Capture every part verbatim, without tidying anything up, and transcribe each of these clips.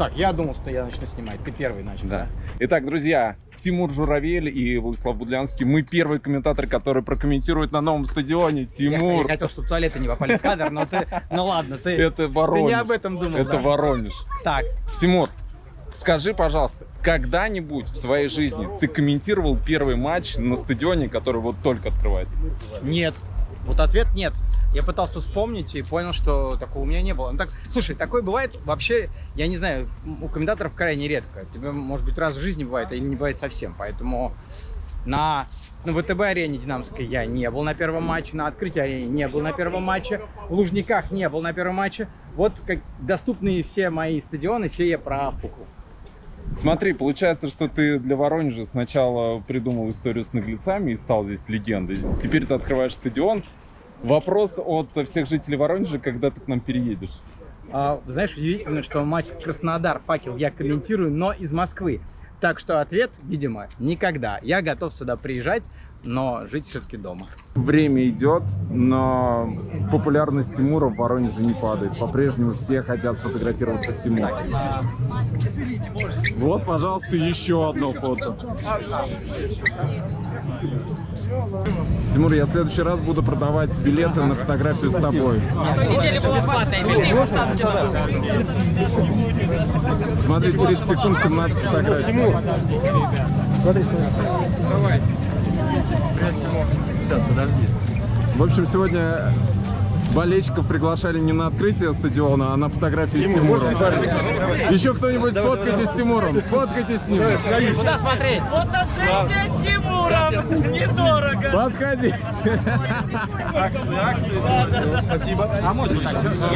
Так, я думал, что я начну снимать. Ты первый начал, да? Да. Итак, друзья, Тимур Журавель и Владислав Будлянский. Мы первые комментаторы, которые прокомментируют на новом стадионе. Тимур. Я, я хотел, чтобы туалеты не попали в кадр, но ты... Ну ладно, ты... Это Воронеж. Ты не об этом думал. Это да. Воронеж. Так. Тимур, скажи, пожалуйста, когда-нибудь в своей жизни ты комментировал первый матч на стадионе, который вот только открывается? Нет. Вот ответ нет. Я пытался вспомнить и понял, что такого у меня не было. Ну, так, слушай, такое бывает вообще, я не знаю, у комментаторов крайне редко. Тебе, может быть, раз в жизни бывает, или не бывает совсем. Поэтому на, на ВТБ-арене Динамовской я не был на первом матче, на Открытии-арене не был на первом матче, в Лужниках не был на первом матче. Вот как доступные все мои стадионы, все я профукал. Смотри, получается, что ты для Воронежа сначала придумал историю с наглецами и стал здесь легендой. Теперь ты открываешь стадион. Вопрос от всех жителей Воронежа, когда ты к нам переедешь? А, знаешь, удивительно, что матч Краснодар-Факел я комментирую, но из Москвы. Так что ответ, видимо, никогда. Я готов сюда приезжать, но жить все-таки дома. Время идет, но популярность Тимура в Воронеже не падает. По-прежнему все хотят сфотографироваться с Тимуром. Вот, пожалуйста, еще одно фото. Тимур, я в следующий раз буду продавать билеты на фотографию с тобой. Смотри, тридцать секунд, семнадцать фотографий. Тимур, смотри, Вставай. Привет, Тимур. Сейчас, подожди. В общем, сегодня болельщиков приглашали не на открытие стадиона, а на фотографии с Тимуром. Еще кто-нибудь сфоткайтесь с Тимуром, сфоткайтесь с ним. Куда смотреть? Фотосессия с Тимуром! Недорого! Подходите. Акции, акции. Спасибо. А можно так?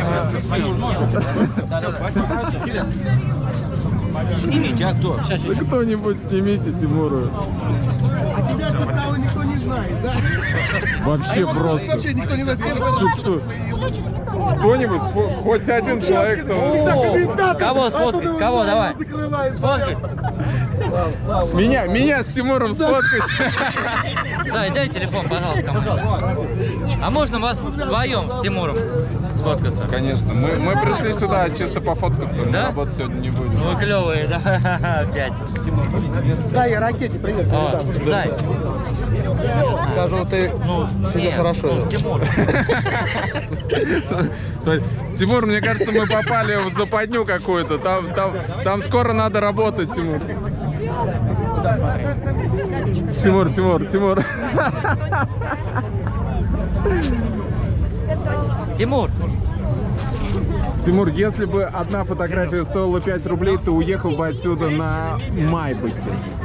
Снимите, а кто? Кто-нибудь снимите Тимуру. А тебя тут того никто не знает, да? Вообще просто. Вообще никто не знает. Кто? Кто-нибудь, хоть один человек. Кого сфоткать? Кого? Давай. Сфоткать. Меня, меня с Тимуром сфоткать. Зай, дай телефон, пожалуйста. А можно вас вдвоем с Тимуром сфоткаться? Конечно, мы, мы пришли сюда чисто пофоткаться, мы Да? работать сегодня не будем. Вы клевые, да? Опять. Да, я ракете привет. О, Зай. Скажу, ты себе Нет, хорошо. ну, с Тимуром. Тимур, мне кажется, мы попали в западню какую-то. Там, там, там скоро надо работать, Тимур. Тимур, Тимур, Тимур. Тимур. Тимур, если бы одна фотография стоила пять рублей, ты уехал бы отсюда на Майбахе.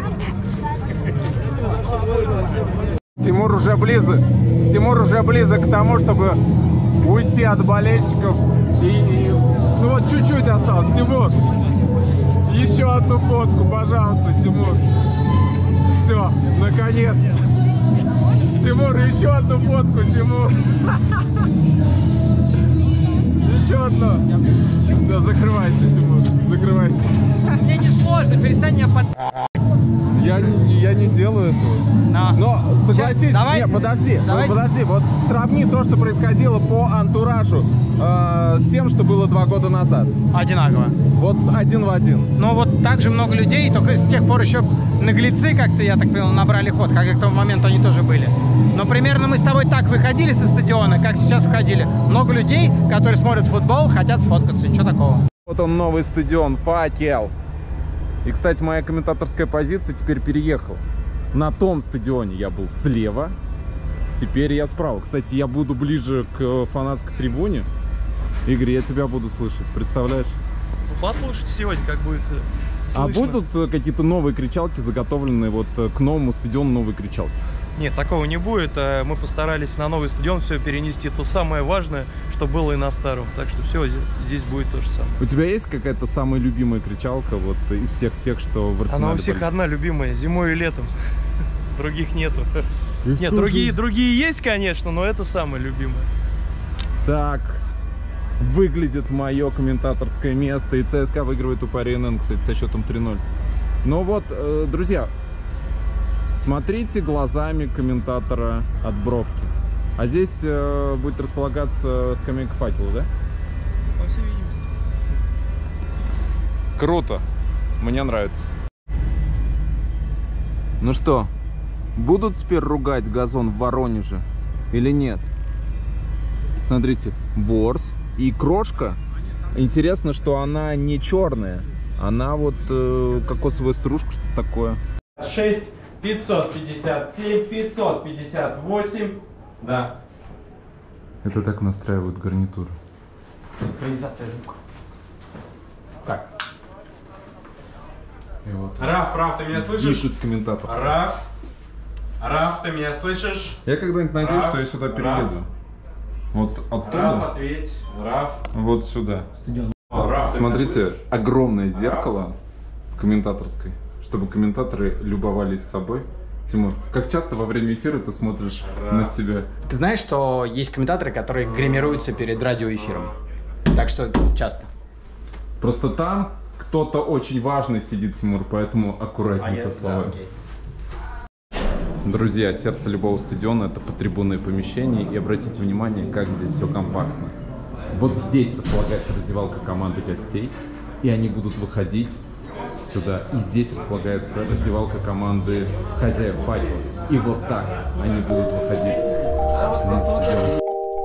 Тимур уже близок. Тимур уже близок к тому, чтобы уйти от болельщиков. И, и ну вот чуть-чуть осталось. Тимур, еще одну фотку, пожалуйста, Тимур. Все, наконец-то. Тимур, еще одну фотку, Тимур. Еще одну. Все, закрывайся, Тимур, закрывайся. Мне не сложно, перестань меня под... Я не, я не делаю этого. На. Но согласись, Сейчас, давай. не, подожди, Давай. ну, подожди, вот сравни то, что происходило по антуражу э, с тем, что было два года назад. Одинаково. Вот один в один. Но вот так же много людей, только с тех пор еще наглецы как-то, я так понял, набрали ход, как и к тому моменту они тоже были. Но примерно мы с тобой так выходили со стадиона, как сейчас входили. Много людей, которые смотрят футбол, хотят сфоткаться, ничего такого. Вот он, новый стадион, Факел. И, кстати, моя комментаторская позиция теперь переехала. На том стадионе я был слева, теперь я справа. Кстати, я буду ближе к фанатской трибуне. Игорь, я тебя буду слышать, представляешь? Послушайте сегодня, как будет слышно. А будут какие-то новые кричалки заготовленные вот к новому стадиону, новые кричалки? Нет, такого не будет. Мы постарались на новый стадион все перенести. То самое важное, что было и на старом. Так что все, здесь будет то же самое. У тебя есть какая-то самая любимая кричалка вот из всех тех, что в Арсенале? Она у всех были? Одна любимая, зимой и летом. Других нету. И Нет, другие, другие есть, конечно, но это самое любимое. Так выглядит мое комментаторское место. И ЦСКА выигрывает у Пари эн эн, кстати, со счетом три ноль. Но вот, друзья, смотрите глазами комментатора от Бровки. А здесь э, будет располагаться скамейка Факела, да? По всей видимости. Круто. Мне нравится. Ну что, будут теперь ругать газон в Воронеже или нет? Смотрите, ворс и крошка. Интересно, что она не черная. Она вот э, кокосовая стружка, что-то такое. шесть, пятьсот пятьдесят семь, пятьсот пятьдесят восемь. Да. Это так настраивают гарнитуру. Синхронизация звука. Так. И вот. Раф, Раф, ты меня слышишь? Из комментаторов. Раф. Раф, ты меня слышишь? Я когда-нибудь надеюсь, Раф, что я сюда Раф. перееду. Вот оттуда. Раф, ответь. Раф. Вот сюда. О, Раф, ты меня Смотрите, огромное зеркало в комментаторской, чтобы комментаторы любовались собой. Тимур, как часто во время эфира ты смотришь Раф. на себя? Ты знаешь, что есть комментаторы, которые гримируются перед радиоэфиром? Так что часто. Просто там кто-то очень важный сидит, Тимур, поэтому аккуратнее со словами. Друзья, сердце любого стадиона — это подтрибунное помещение, и обратите внимание, как здесь все компактно. Вот здесь располагается раздевалка команды гостей, и они будут выходить сюда. И здесь располагается раздевалка команды хозяев «Факела». И вот так они будут выходить на стадион.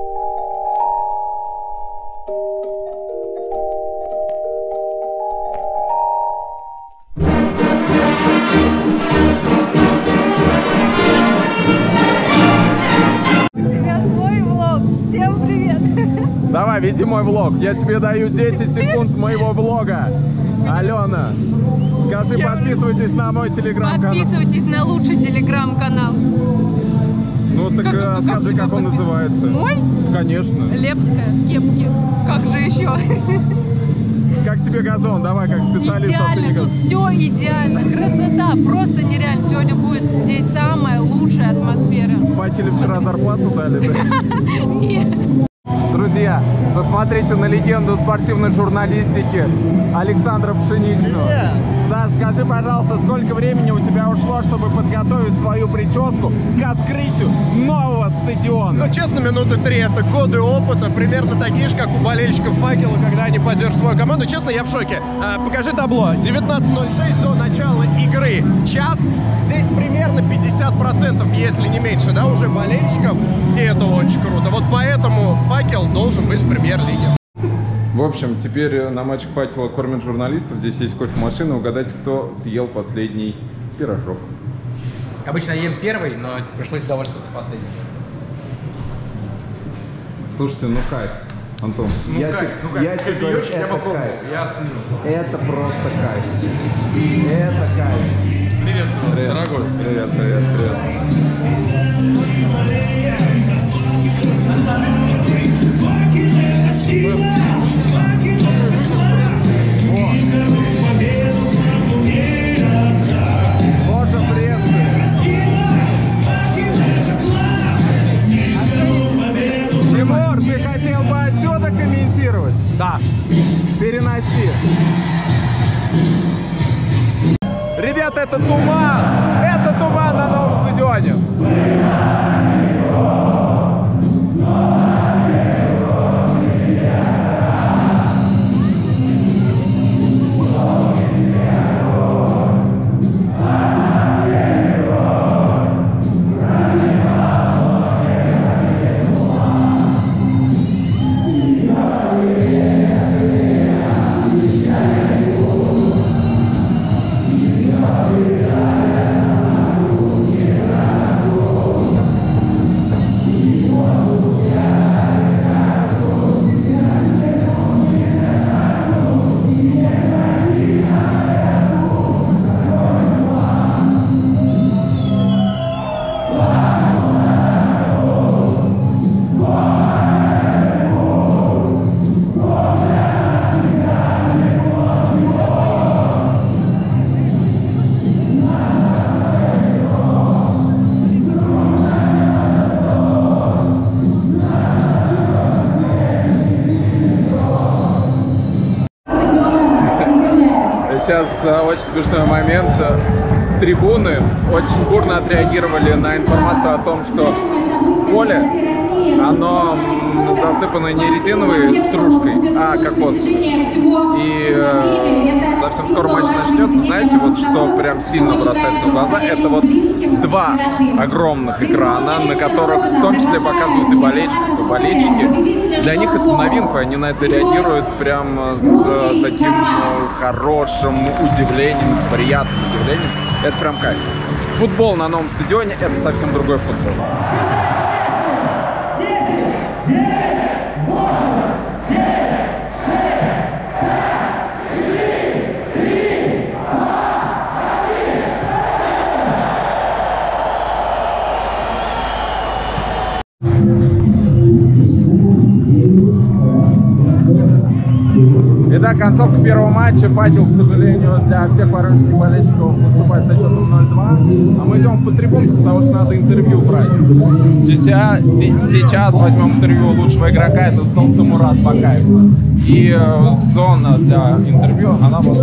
Давай, веди мой влог. Я тебе даю десять секунд моего влога. Алена, скажи, подписывайтесь на мой телеграм-канал. Подписывайтесь на лучший телеграм-канал. Ну так Как- э, как скажи, тебя как он подпис- называется. Мой? Конечно. Лепская, в кепке. Как же еще? Как тебе газон? Давай, как специалист. Идеально, оцени тут газон. все идеально. Красота, просто нереально. Сегодня будет здесь самая лучшая атмосфера. Факеле вчера зарплату дали, да? Нет. Друзья, посмотрите на легенду спортивной журналистики Александра Пшеничного. Саш, скажи, пожалуйста, сколько времени у тебя ушло, чтобы подготовить свою прическу к открытию нового стадиона? Ну, честно, минуты три. Это годы опыта, примерно такие же, как у болельщиков «Факела», когда они поддерживают свою команду. Честно, я в шоке. А, покажи табло. девятнадцать ноль шесть до начала игры. Час. Здесь примерно пятьдесят процентов, если не меньше, да, уже болельщиков. И это очень круто. Вот поэтому «Факел» должен быть в премьер-лиге. В общем, теперь на матчах «Факела» кормят журналистов. Здесь есть кофемашина. Угадайте, кто съел последний пирожок. Обычно я ем первый, но пришлось удовольствоваться последним. Слушайте, ну кайф. Антон, Ну, я кайф, тебе ну, кайф. я тебе говорю, Кофеёчек я это попробовал, кайф. я оценил. Это просто кайф. Это кайф. Приветствую вас, Привет. дорогой. Привет, привет, привет. Ложа прессы. Тимур, ты хотел бы отсюда комментировать? Да. Переноси. Ребята, это туман! Это туман на новом стадионе! Сейчас очень смешной момент. Трибуны очень бурно отреагировали на информацию о том, что поле, оно засыпано не резиновой стружкой, а кокосовой. И э, со совсем скоро матч начнется, знаете, вот что прям сильно бросается в глаза, это вот два огромных экрана, на которых в том числе показывают и болельщиков, и болельщики. Для них это новинка, они на это реагируют прям с таким хорошим удивлением, с приятным удивлением. Это прям кайф. Футбол на новом стадионе — это совсем другой футбол. Итак, концовка первого матча. Факел, к сожалению, для всех воронежских болельщиков выступает со счетом ноль-два. А мы идем по трибункам, потому что надо интервью брать. Сейчас, сейчас возьмем интервью лучшего игрока, это Салтымурат Бакаев. И э, зона для интервью, она вот...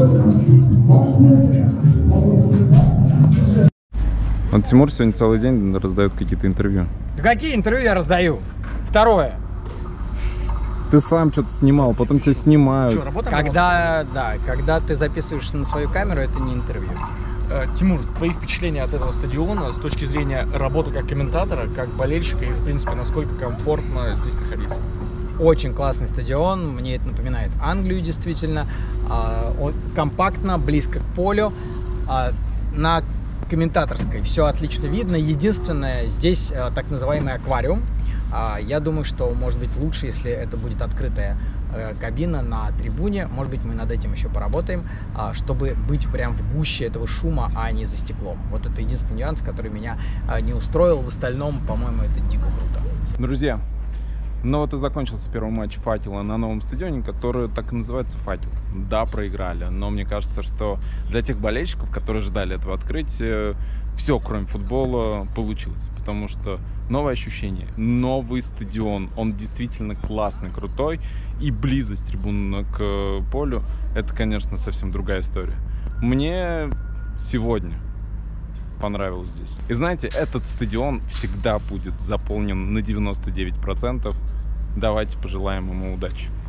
Вот Тимур сегодня целый день раздает какие-то интервью. Да какие интервью я раздаю? Второе. Ты сам что-то снимал, потом тебя снимают. Что, когда, да, когда ты записываешь на свою камеру, это не интервью. Э, Тимур, твои впечатления от этого стадиона с точки зрения работы как комментатора, как болельщика и, в принципе, насколько комфортно здесь находиться? Очень классный стадион, мне это напоминает Англию, действительно. Он компактно, близко к полю. На комментаторской все отлично видно. Единственное, здесь так называемый аквариум. Я думаю, что может быть лучше, если это будет открытая кабина на трибуне. Может быть, мы над этим еще поработаем, чтобы быть прям в гуще этого шума, а не за стеклом. Вот это единственный нюанс, который меня не устроил. В остальном, по-моему, это дико круто. Друзья, ну вот и закончился первый матч Факела на новом стадионе, который так и называется Факел. Да, проиграли, но мне кажется, что для тех болельщиков, которые ждали этого открытия, все, кроме футбола, получилось. Потому что новое ощущение, новый стадион, он действительно классный, крутой. И близость трибун к полю, это, конечно, совсем другая история. Мне сегодня понравилось здесь. И знаете, этот стадион всегда будет заполнен на девяносто девять процентов. Давайте пожелаем ему удачи.